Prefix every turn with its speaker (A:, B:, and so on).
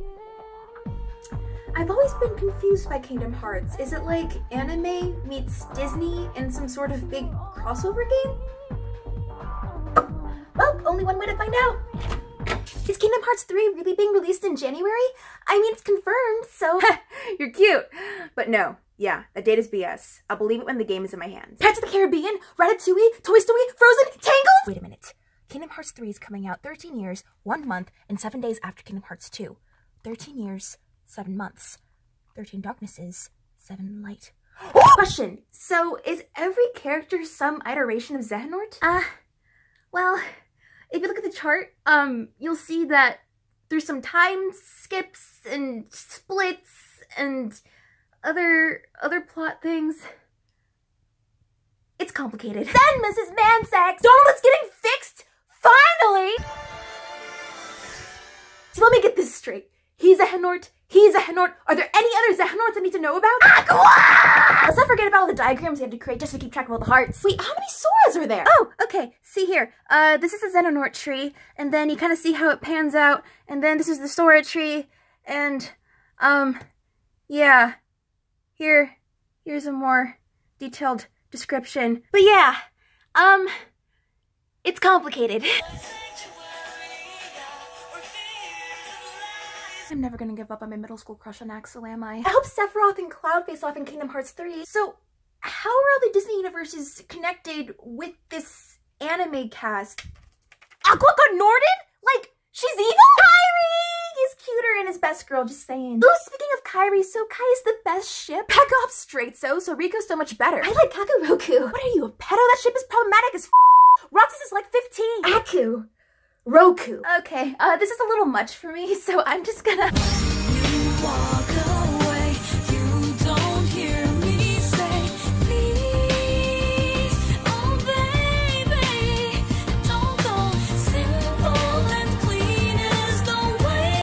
A: I've always been confused by Kingdom Hearts. Is it like anime meets Disney in some sort of big crossover game? Well, only one way to find out. Is Kingdom Hearts 3 really being released in January? I mean, it's confirmed, so...
B: You're cute. But no, yeah, that date is BS. I'll believe it when the game is in my hands.
A: Pirates of the Caribbean, Ratatouille, Toy Story, Frozen, Tangled? Wait a minute. Kingdom Hearts 3 is coming out 13 years, 1 month, and 7 days after Kingdom Hearts 2. 13 years, 7 months. 13 darknesses, 7 light.
B: Question. So, is every character some iteration of Xehanort?
A: Well, if you look at the chart, you'll see that there's some time skips and splits and other plot things. It's complicated.
B: Then, Mrs. Mansex! Donald's getting fixed! Finally!
A: So let me get this straight. He's a Xehanort. He's a Xehanort. Are there any other Xehanorts I need to know about?
B: Aqua!
A: Let's not forget about all the diagrams we had to create just to keep track of all the hearts.
B: Wait, how many Soras are there?
A: Oh, okay. See here. This is the Xehanort tree, and then you kind of see how it pans out, and then this is the Sora tree, and, yeah. Here's a more detailed description. But yeah, it's complicated. I'm never gonna give up on my middle school crush on Axel, am I? I hope Sephiroth and Cloud face off in Kingdom Hearts 3. So, how are all the Disney universes connected with this anime cast?
B: Aqua got Norden? Like, she's evil?
A: Kyrie! He's cuter and his best girl, just saying. Ooh, speaking of Kyrie, so Kai is the best ship.
B: Back off straight, so Riko's so much better.
A: I like Kakuroku.
B: What are you, a pedo? That ship is problematic as Roxas is like 15.
A: Aku. Roku.
B: Okay, this is a little much for me, so I'm just gonna...